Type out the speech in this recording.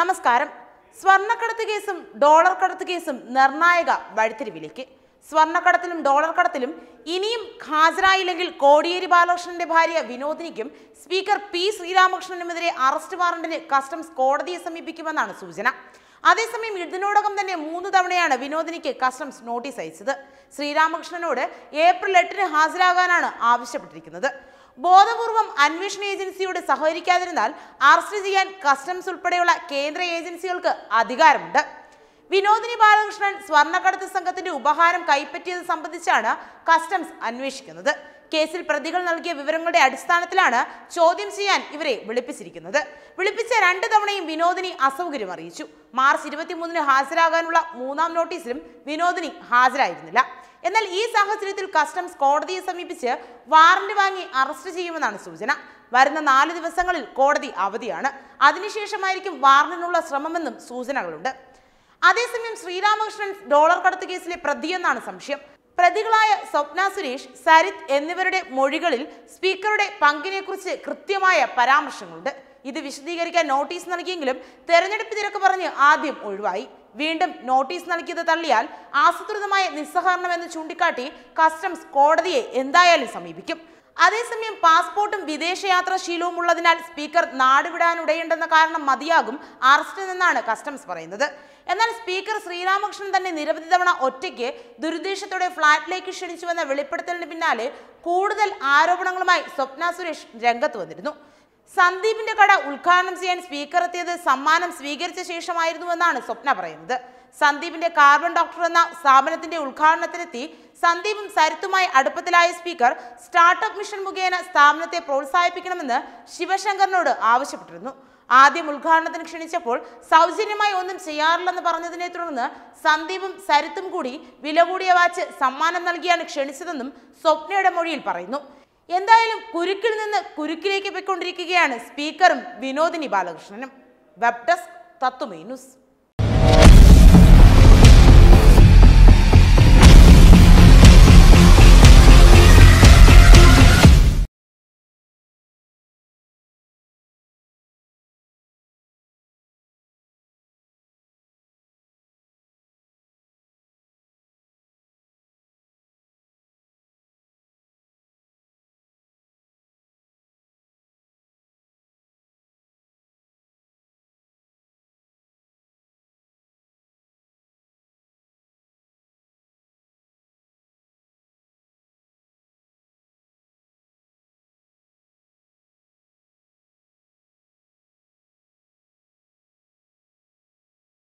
നമസ്കാരം. സ്വർണ്ണക്കടത്ത് കേസും ഡോളർ കടത്ത് കേസും നിർണായക വഴിത്തിരിവിലേക്ക്. സ്വർണ്ണക്കടത്തിലും ഡോളർ കടത്തിലും ഇനിയും ഹാജരായില്ലെങ്കിൽ കോടിയേരി ബാലകൃഷ്ണന്റെ ഭാര്യ വിനോദിനിക്കും സ്പീക്കർ പി ശ്രീരാമകൃഷ്ണനുമെതിരെ അറസ്റ്റ് വാറന്റിന് കസ്റ്റംസ് കോടതിയെ സമീപിക്കുമെന്നാണ് സൂചന. അതേസമയം ഇതിനോടകം തന്നെ 3 തവണയാണ് വിനോദിനിക്ക് കസ്റ്റംസ് നോട്ടീസ് അയച്ചത്. ശ്രീരാമകൃഷ്ണനോട് ഏപ്രിൽ 8-ന് ഹാജരാകാനാണ് ആവശ്യപ്പെട്ടിരിക്കുന്നത്. ബോധപൂർവം അന്വേഷണ ഏജൻസിയോട് സഹകരിക്കാതിരുന്നാൽ അറസ്റ്റ് ചെയ്യാൻ കസ്റ്റംസ് ഉൾപ്പെടെയുള്ള കേന്ദ്ര ഏജൻസികൾക്ക് അധികാരമുണ്ട്. വിനോദിനി ബാലകൃഷ്ണൻ സ്വർണ്ണക്കടത്ത് സംഘത്തിന്റെ ഉപഹാരം കൈപ്പറ്റിയത് സംബന്ധിച്ചാണ് കസ്റ്റംസ് അന്വേഷിക്കുന്നത്. കേസിൽ പ്രതികൾ നൽകിയ വിവരങ്ങളുടെ അടിസ്ഥാനത്തിലാണ് ചോദ്യം ചെയ്യാൻ ഇവരെ വിളിപ്പിച്ചിരിക്കുന്നത്. വിളിപ്പിച്ച 2 തവണയും വിനോദിനി അസൗകര്യം അറിയിച്ചു. മാർച്ച് 23-ന് ഹാജരാകാനുള്ള 3-ാം നോട്ടീസിലും വിനോദിനി ഹാജരായിരുന്നില്ല. എന്നാൽ ഈ സാഹചര്യത്തിൽ കസ്റ്റംസ് കോടതിയെ സമീപിച്ച് വാറന്റ് വാങ്ങി അറസ്റ്റ് ചെയ്യുമെന്നാണ് സൂചന. വരുന്ന 4 ദിവസങ്ങളിൽ കോടതി അവധിയാണ്. അതിനുശേഷമായിരിക്കും വാറന്റിനുള്ള ശ്രമമെന്നും സൂചനകളുണ്ട്. അതേസമയം ശ്രീരാമകൃഷ്ണൻ ഡോളർ കടത്ത് കേസിലെ പ്രതിയെന്നാണ് സംശയം. പ്രതികളായ സ്വപ്ന സുരേഷ്, സരിത് എന്നിവരുടെ മൊഴികളിൽ സ്പീക്കറുടെ പങ്കിനെക്കുറിച്ച് കൃത്യമായ പരാമർശങ്ങളുണ്ട്. ഇത് വിശദീകരിക്കാൻ നോട്ടീസ് നൽകിയെങ്കിലും തെരഞ്ഞെടുപ്പ് തിരക്ക് പറഞ്ഞ് ആദ്യം ഒഴിവായി. വീണ്ടും നോട്ടീസ് നൽകിയത് തള്ളിയാൽ ആസൂത്രിതമായ നിസ്സഹകരണമെന്ന് ചൂണ്ടിക്കാട്ടി കസ്റ്റംസ് കോടതിയെ എന്തായാലും സമീപിക്കും. അതേസമയം പാസ്പോർട്ടും വിദേശയാത്രാ ശീലവും ഉള്ളതിനാൽ സ്പീക്കർ നാടുവിടാനുടയുണ്ടെന്ന കാരണം മതിയാകും അറസ്റ്റിനെന്നാണ് കസ്റ്റംസ് പറയുന്നത്. എന്നാൽ സ്പീക്കർ ശ്രീരാമകൃഷ്ണൻ തന്നെ നിരവധി തവണ ഒറ്റയ്ക്ക് ദുരുദ്ദേശത്തോടെ ഫ്ളാറ്റിലേക്ക് ക്ഷണിച്ചുവെന്ന വെളിപ്പെടുത്തലിന് പിന്നാലെ കൂടുതൽ ആരോപണങ്ങളുമായി സ്വപ്ന സുരേഷ് രംഗത്ത് വന്നിരുന്നു. സന്ദീപിന്റെ കട ഉദ്ഘാടനം ചെയ്യാൻ സ്പീക്കർ എത്തിയത് സമ്മാനം സ്വീകരിച്ച ശേഷമായിരുന്നുവെന്നാണ് സ്വപ്ന പറയുന്നത്. സന്ദീപിന്റെ കാർബൺ ഡോക്ടർ എന്ന സ്ഥാപനത്തിന്റെ ഉദ്ഘാടനത്തിനെത്തി സന്ദീപും സരിത്തുമായി അടുപ്പത്തിലായ സ്പീക്കർ സ്റ്റാർട്ടപ്പ് മിഷൻ മുഖേന സ്ഥാപനത്തെ പ്രോത്സാഹിപ്പിക്കണമെന്ന് ശിവശങ്കറിനോട് ആവശ്യപ്പെട്ടിരുന്നു. ആദ്യം ഉദ്ഘാടനത്തിന് ക്ഷണിച്ചപ്പോൾ സൗജന്യമായി ഒന്നും ചെയ്യാറില്ലെന്ന് പറഞ്ഞതിനെ തുടർന്ന് സന്ദീപും സരിത്തും കൂടി വില കൂടിയ വാച്ച് സമ്മാനം നൽകിയാണ് ക്ഷണിച്ചതെന്നും സ്വപ്നയുടെ മൊഴിയിൽ പറയുന്നു. എന്തായാലും കുരുക്കിൽ നിന്ന് കുരുക്കിലേക്ക് പോയിക്കൊണ്ടിരിക്കുകയാണ് സ്പീക്കറും വിനോദിനി ബാലകൃഷ്ണനും. Web desk Tatwamayi news.